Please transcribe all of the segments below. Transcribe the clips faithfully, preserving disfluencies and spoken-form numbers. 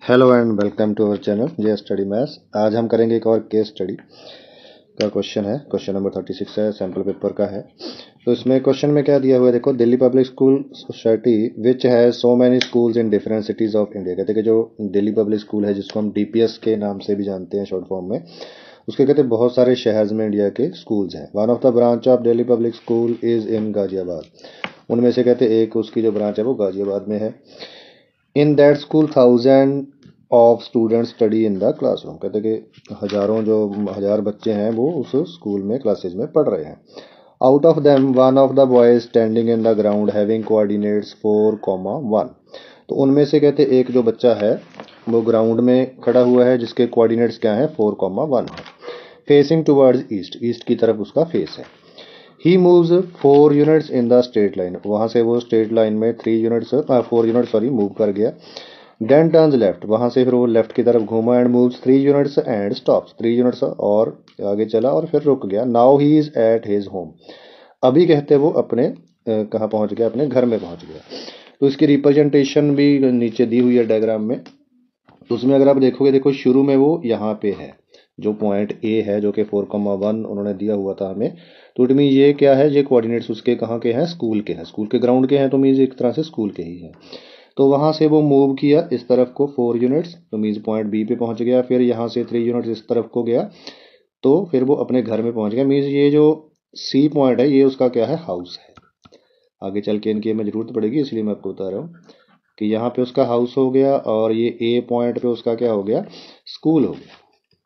Hello and welcome to our channel J study maths. आज हम करेंगे एक और केस स्टडी का क्वेश्चन है। क्वेश्चन नंबर थर्टी सिक्स है, सैम्पल पेपर का है। तो इसमें क्वेश्चन में क्या दिया हुआ है, देखो। Delhi public school society which है so many schools in different cities of India. कहते हैं कि जो दिल्ली पब्लिक स्कूल है, जिसको हम डीपीएस के नाम से भी जानते हैं शॉर्ट फॉर्म में, उसके कहते हैं बहुत सारे शहर में इंडिया के स्कूल्स हैं। One of the branch of Delhi public school is in Ghaziabad. उनमें से कहते हैं एक उसकी जो ब्रांच है वो गाजियाबाद में है। In that school thousand of student study in the classroom. कहते हैं कि हजारों जो हजार बच्चे हैं वो उस स्कूल में क्लासेज में पढ़ रहे हैं। Out of them one of the boys standing in the ground having coordinates four comma one. तो उनमें से कहते एक जो बच्चा है वो ग्राउंड में खड़ा हुआ है जिसके कोऑर्डिनेट्स क्या है, फोर कॉमा वन है। फेसिंग टुवर्ड्स ईस्ट, ईस्ट की तरफ उसका फेस है। He moves four units in the straight line, वहां से वो स्ट्रेट लाइन में three units four unit sorry move कर गया। देन टर्न्स लेफ्ट, वहां से फिर वो लेफ्ट की तरफ घूमा and moves three units and stops, three units और आगे चला और फिर रुक गया। Now he is at his home, अभी कहते वो अपने कहाँ पहुंच गया, अपने घर में पहुंच गया। तो इसकी रिप्रेजेंटेशन भी नीचे दी हुई है डायग्राम में। तो उसमें अगर आप देखोगे, देखो शुरू में वो यहाँ पे है, जो पॉइंट ए है जो कि फोर कॉमा वन उन्होंने दिया हुआ था हमें। तो इट मीन ये क्या है, ये कोऑर्डिनेट्स उसके कहाँ के हैं, स्कूल के हैं, स्कूल के ग्राउंड के हैं। तो मीन्स एक तरह से स्कूल के ही है। तो वहां से वो मूव किया इस तरफ को फोर यूनिट्स, तो मीन्स पॉइंट बी पे पहुंच गया। फिर यहाँ से थ्री यूनिट्स इस तरफ को गया, तो फिर वो अपने घर में पहुंच गया। मीन्स ये जो सी पॉइंट है ये उसका क्या है, हाउस है। आगे चल के इनकी हमें जरूरत पड़ेगी, इसलिए मैं आपको बता रहा हूँ कि यहाँ पे उसका हाउस हो गया और ये ए पॉइंट पे उसका क्या हो गया, स्कूल हो गया।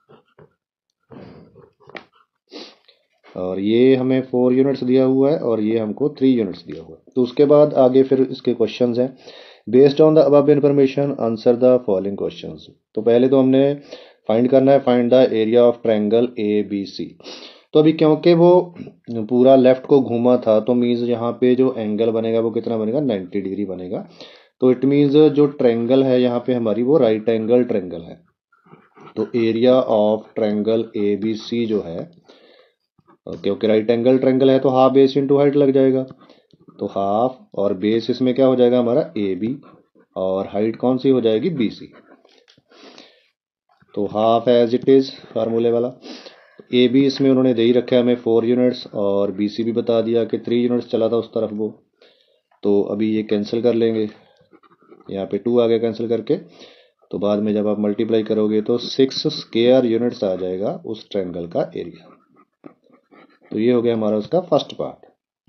और ये हमें फोर यूनिट्स दिया हुआ है और ये हमको थ्री यूनिट्स दिया हुआ है। तो उसके बाद आगे फिर इसके क्वेश्चंस हैं। Based on the above information answer the following questions. तो पहले तो हमने फाइंड करना है, find the area of triangle A B C. तो अभी क्योंकि वो पूरा लेफ्ट को घूमा था, तो मीन्स यहाँ पे जो एंगल बनेगा वो कितना बनेगा, नाइन्टी डिग्री बनेगा। तो इट मीन्स जो ट्रायंगल है यहाँ पे हमारी वो राइट एंगल ट्रायंगल है। तो area of triangle A B C जो है, क्योंकि राइट एंगल ट्रायंगल है तो हाफ बेस इंटू हाइट लग जाएगा। तो हाफ और बेस इसमें क्या हो जाएगा हमारा ए बी, और हाइट कौन सी हो जाएगी, बी सी। तो हाफ एज इट इज फार्मूले वाला। ए बी इसमें उन्होंने दे ही रखा है हमें फोर यूनिट्स, और बी सी भी बता दिया कि थ्री यूनिट्स चला था उस तरफ वो। तो अभी ये कैंसिल कर लेंगे, यहाँ पे टू आगे कैंसिल करके। तो बाद में जब आप मल्टीप्लाई करोगे तो सिक्स स्क्वायर यूनिट्स आ जाएगा उस ट्रायंगल का एरिया। तो ये हो गया हमारा उसका फर्स्ट पार्ट।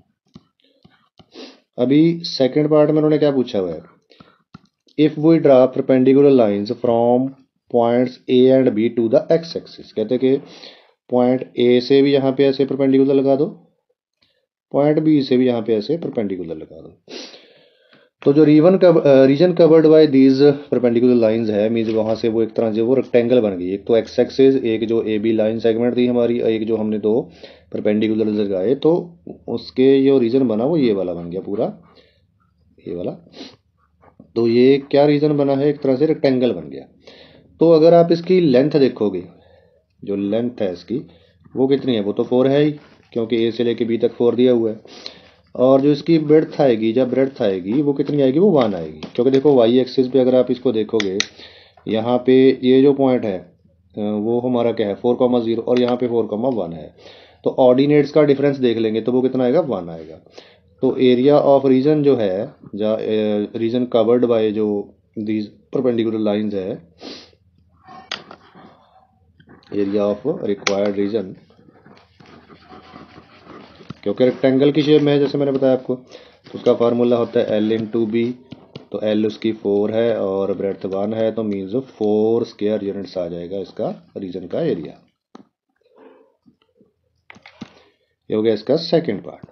अभी सेकंड पार्ट में उन्होंने क्या पूछा हुआ है, if we draw perpendicular lines from points A and B to the X axis. कहते हैं कि पॉइंट ए से भी यहाँ पे ऐसे परपेंडिकुलर लगा दो, पॉइंट बी से भी यहाँ पे ऐसे परपेंडिकुलर लगा दो। तो जो रीवन कव region covered by these perpendicular lines है, मींस वहां से वो एक तरह से वो रेक्टेंगल बन गई। एक तो एक्स एक्सिस, एक जो ए बी लाइन सेगमेंट थी हमारी, एक जो हमने दो परपेंडिकुलर लगाए, तो उसके जो रीजन बना वो ये वाला बन गया पूरा, ये वाला। तो ये क्या रीजन बना है, एक तरह से रेक्टेंगल बन गया। तो अगर आप इसकी लेंथ देखोगे, जो लेंथ है इसकी वो कितनी है, वो तो फोर है ही, क्योंकि ए से लेके बी तक फोर दिया हुआ है। और जो इसकी ब्रेड्थ आएगी, जब ब्रेड्थ आएगी वो कितनी आएगी, वो वन आएगी। क्योंकि देखो वाई एक्सिस पे अगर आप इसको देखोगे, यहाँ पे ये जो पॉइंट है वो हमारा क्या है, फोर कॉमा जीरो, और यहाँ पे फोर कॉमा वन है। तो ऑर्डिनेट्स का डिफरेंस देख लेंगे तो वो कितना आएगा, वन आएगा। तो एरिया ऑफ रीजन जो है, रीजन कवर्ड बाय जो दीज परपेंडिकुलर लाइंस है, एरिया ऑफ रिक्वायर्ड रीजन, क्योंकि रेक्टेंगल की शेप में है जैसे मैंने बताया आपको, तो उसका फार्मूला होता है एल इन टू बी। तो एल उसकी फोर है और ब्रेड्थ वन है, तो मीन्स फोर स्क्वायर यूनिट्स आ जाएगा इसका रीजन का एरिया। ये हो गया इसका सेकंड पार्ट।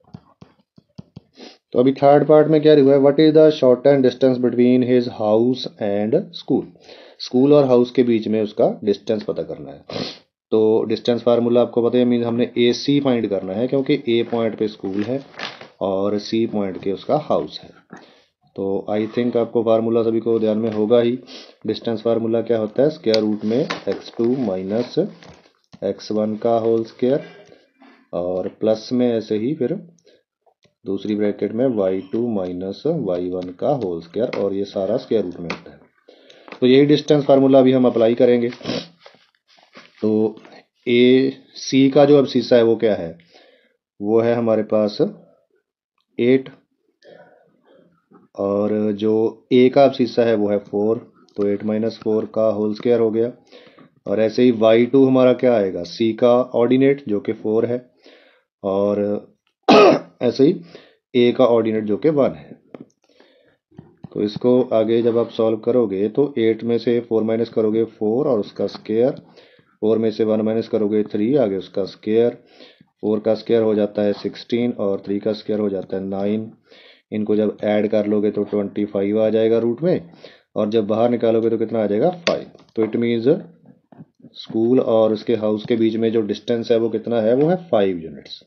तो अभी थर्ड पार्ट में क्या हुआ है, what is the shortest distance between his house and school. School और हाउस के बीच में उसका डिस्टेंस पता करना है। तो डिस्टेंस फार्मूला आपको पता है, मीन हमने ए सी फाइंड करना है, क्योंकि ए पॉइंट पे स्कूल है और सी पॉइंट के उसका हाउस है। तो आई थिंक आपको फार्मूला सभी को ध्यान में होगा ही। डिस्टेंस फार्मूला क्या होता है, स्क्वायर रूट में X two minus X one का होल स्क्वायर, और प्लस में ऐसे ही फिर दूसरी ब्रैकेट में Y two minus Y one का होल स्क्वायर, और ये सारा स्क्वायर रूट में होता है। तो यही डिस्टेंस फार्मूला अभी हम अप्लाई करेंगे। तो ए सी का जो अबसीसा है वो क्या है, वो है हमारे पास एट, और जो ए का अबसीसा है वो है फोर, तो एट माइनस फोर का होल स्क्वायर हो गया। और ऐसे ही वाई टू हमारा क्या आएगा, सी का ऑर्डिनेट जो कि फोर है, और ऐसे ही ए का ऑर्डिनेट जो कि वन है। तो इसको आगे जब आप सॉल्व करोगे तो एट में से फोर माइनस करोगे फोर और उसका स्क्वायर, फोर में से वन माइनस करोगे थ्री, आगे उसका स्क्वायर, फोर का स्क्वायर हो जाता है सिक्सटीन और थ्री का स्क्वायर हो जाता है नाइन। इनको जब ऐड कर लोगे तो ट्वेंटी फाइव आ जाएगा रूट में, और जब बाहर निकालोगे तो कितना आ जाएगा, फाइव। तो इट मीन्स स्कूल और उसके हाउस के बीच में जो डिस्टेंस है वो कितना है, वो है फाइव यूनिट्स।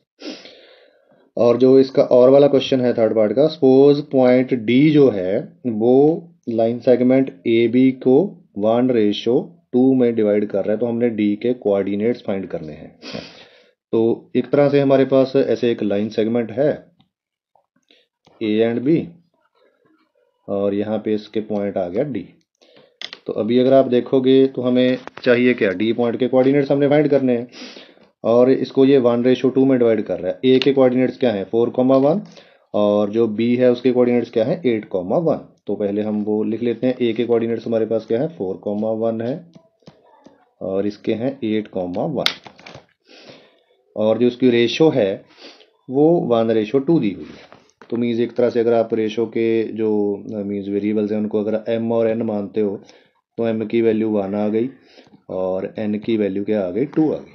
और जो इसका और वाला क्वेश्चन है थर्ड पार्ट का, सपोज पॉइंट डी जो है वो लाइन सेगमेंट ए बी को वन रेशो टू में डिवाइड कर रहा है, तो हमने डी के कोऑर्डिनेट्स फाइंड करने हैं। तो एक तरह से हमारे पास ऐसे एक लाइन सेगमेंट है ए एंड बी, और यहाँ पे इसके पॉइंट आ गया डी। तो अभी अगर आप देखोगे तो हमें चाहिए क्या, डी पॉइंट के कोऑर्डिनेट्स हमने फाइंड करने हैं, और इसको ये वन रेशो टू में डिवाइड कर रहा है। ए के कोऑर्डिनेट्स क्या है, फोर कॉमा वन, और जो बी है उसके कोऑर्डिनेट्स क्या है, एट कॉमा वन। तो पहले हम वो लिख लेते हैं, ए के कोऑर्डिनेट्स हमारे पास क्या है, फोर कॉमा वन है, और इसके हैं एट कॉमा वन, और जो उसकी रेशो है वो वन रेशो टू दी हुई है। तो मीन्स एक तरह से अगर आप रेशो के जो मीन्स वेरिएबल्स हैं उनको अगर एम और एन मानते हो तो एम की वैल्यू वन आ गई और एन की वैल्यू क्या आ गई, टू आ गई।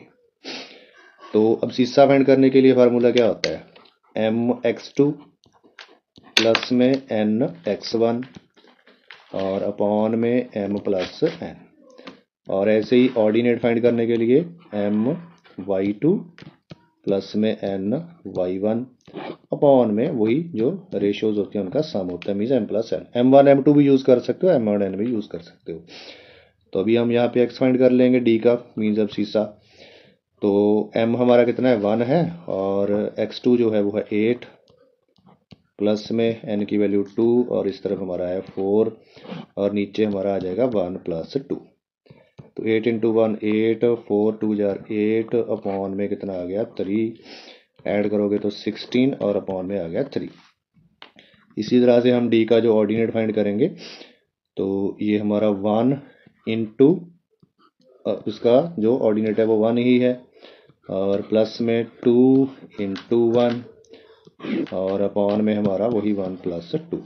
तो अब सीसा फाइंड करने के लिए फार्मूला क्या होता है, एम एक्स टू प्लस में एन एक्स वन और अपॉन में एम प्लस एन, और ऐसे ही ऑर्डिनेट फाइंड करने के लिए एम वाई टू प्लस में एन वाई वन अपॉन में वही जो रेशियोज होते हैं उनका सम होता है, means M plus N. M one M two भी यूज़ कर सकते हो, एम वन एन भी यूज़ कर सकते हो। तो अभी हम यहाँ पे एक्स फाइंड कर लेंगे डी का, मीन्स अब सीसा। तो एम हमारा कितना है, वन है, और एक्स टू जो है वो है एट प्लस में एन की वैल्यू टू, और इस तरफ हमारा है फोर, और नीचे हमारा आ जाएगा वन प्लस टू। तो eight into one eight, four two जार एट, अपॉन में कितना आ गया, थ्री, ऐड करोगे तो सिक्सटीन, और अपॉन में आ गया थ्री। इसी तरह से हम डी का जो ऑर्डिनेट फाइंड करेंगे, तो ये हमारा वन इंटू उसका जो ऑर्डिनेट है वो वन ही है, और प्लस में टू इंटू वन, और अपॉन में हमारा वही वन प्लस टू।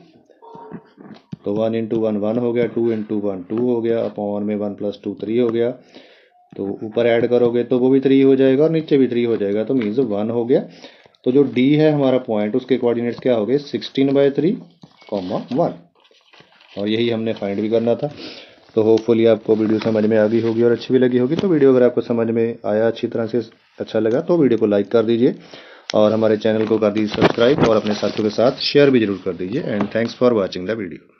तो वन इंटू वन वन हो गया, टू इंटू वन टू हो गया, अपॉन में वन प्लस टू थ्री हो गया। तो ऊपर ऐड करोगे तो वो भी थ्री हो जाएगा और नीचे भी थ्री हो जाएगा, तो मीन्स वन हो गया। तो जो डी है हमारा पॉइंट, उसके कोऑर्डिनेट्स क्या हो गए, sixteen by three comma one, और यही हमने फाइंड भी करना था। तो होपफुली आपको वीडियो समझ में आ गई होगी और अच्छी भी लगी होगी। तो वीडियो अगर आपको समझ में आया, अच्छी तरह से अच्छा लगा, तो वीडियो को लाइक कर दीजिए और हमारे चैनल को कर दीजिए सब्सक्राइब, और अपने साथियों के साथ शेयर भी जरूर कर दीजिए। And thanks for watching the video.